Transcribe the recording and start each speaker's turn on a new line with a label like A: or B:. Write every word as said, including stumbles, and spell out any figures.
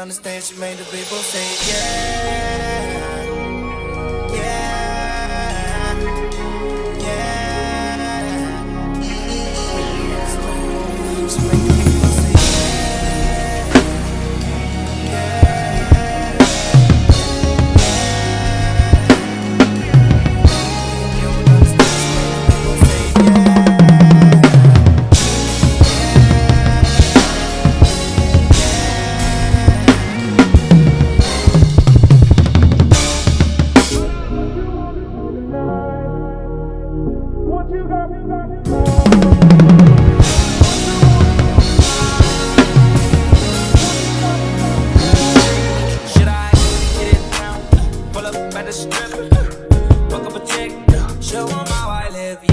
A: understand, she made the people say yeah, yeah, yeah. She made the people say yeah, yeah, yeah. You don't understand, she made the people say yeah. At the strip, fuck up a chick, show 'em how I live.